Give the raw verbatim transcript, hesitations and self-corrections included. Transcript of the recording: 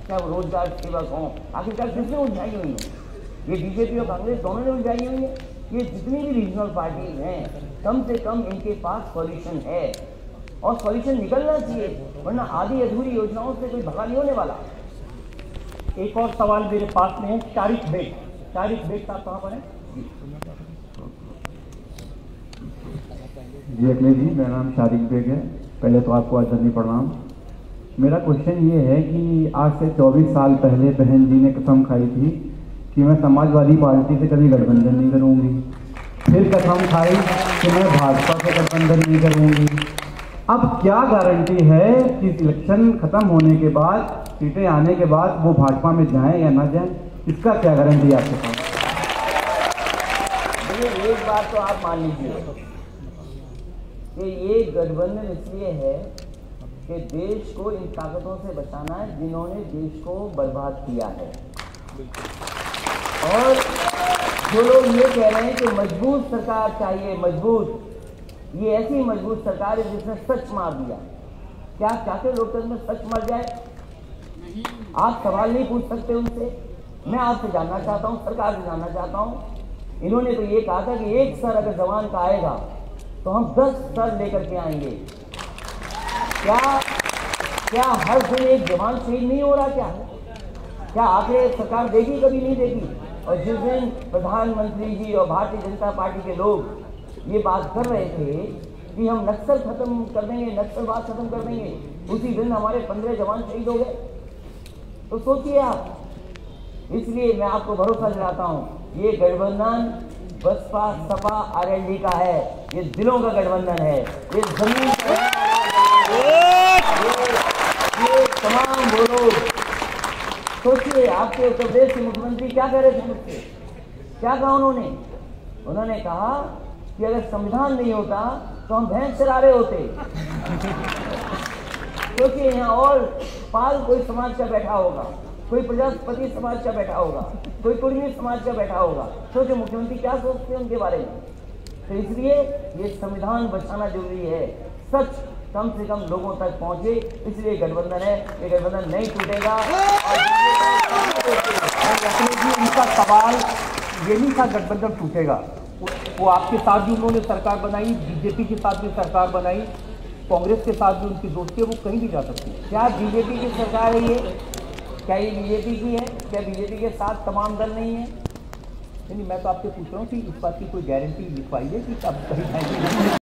चाहे वो रोजगार सेवक हों, आखिरकार किसने उलझाई हुई है? ये बीजेपी और कांग्रेस दोनों ने उलझाई हुई है। ये जितनी भी रीजनल पार्टीज हैं, कम से कम इनके पास सॉल्यूशन है और सॉल्यूशन निकलना चाहिए, वरना आधी अधूरी योजनाओं से कोई भला नहीं होने वाला। एक और सवाल मेरे पास में है, तारिक बेग। तारिक बेग साहब कहाँ पर है? जी अखिलेश जी, मेरा नाम शारिक बेग है। पहले तो आपको आदरणीय प्रणाम। मेरा क्वेश्चन ये है कि आज से चौबीस साल पहले बहन जी ने कसम खाई थी कि मैं समाजवादी पार्टी से कभी गठबंधन नहीं करूंगी, फिर कसम खाई कि मैं भाजपा से गठबंधन नहीं करूंगी। अब क्या गारंटी है कि इलेक्शन खत्म होने के बाद, सीटें आने के बाद वो भाजपा में जाएं या ना जाएं? इसका क्या गारंटी है आपके पास? देखिए, एक बात तो आप मान लीजिए कि ये गठबंधन इसलिए है कि देश को इन ताकतों से बचाना है जिन्होंने देश को बर्बाद किया है। और जो लोग ये कह रहे हैं कि मजबूत सरकार चाहिए, मजबूत, ये ऐसी मजबूत सरकार है जिसने सच मार दिया। क्या चाहते लोकतंत्र में सच मर जाए? आप सवाल नहीं पूछ सकते उनसे। मैं आपसे जानना चाहता हूं, सरकार से जानना चाहता हूं। इन्होंने तो ये कहा था कि एक सर अगर जवान का आएगा तो हम दस सर लेकर के आएंगे। क्या क्या हर दिन एक जवान शहीद नहीं हो रहा? क्या क्या आखिर सरकार देगी? कभी नहीं देगी। और जिस दिन प्रधानमंत्री जी और भारतीय जनता पार्टी के लोग ये बात कर रहे थे कि हम नक्सल खत्म कर देंगे, नक्सलवाद खत्म कर देंगे, उसी दिन हमारे पंद्रह जवान शहीद हो गए। तो सोचिए आप। इसलिए मैं आपको भरोसा दिलाता हूं, ये गठबंधन बसपा सपा आरएलडी का है, ये दिलों का गठबंधन है, ये जमीन का ये, ये तमाम वो लोग। सोचिए, आपके उत्तर प्रदेश के मुख्यमंत्री क्या कह रहे थे मुझसे? क्या कहा उन्होंने? उन्होंने कहा कि अगर संविधान नहीं होता तो हम भैंस चरा रहे होते। क्योंकि यहाँ और पाल कोई समाज का बैठा होगा, कोई प्रजापति समाज का बैठा होगा, कोई कुर्मी समाज का बैठा होगा। सोचिए मुख्यमंत्री क्या सोचते हैं उनके बारे में। तो इसलिए ये संविधान बचाना जरूरी है, सच कम से कम लोगों तक पहुंचे, इसलिए गठबंधन है, ये गठबंधन नहीं टूटेगा। उनका सवाल ये नहीं था गठबंधन टूटेगा, वो आपके साथ भी उन्होंने सरकार बनाई, बीजेपी के साथ भी सरकार बनाई, कांग्रेस के साथ भी उनकी दोस्ती है, वो कहीं भी जा सकती है। क्या बीजेपी की सरकार है ये? क्या ये बीजेपी की है? क्या बीजेपी के साथ तमाम दल नहीं है? नहीं, मैं तो आपसे पूछ रहा हूँ कि इस बात की कोई गारंटी लिखवाइए कि अब कहीं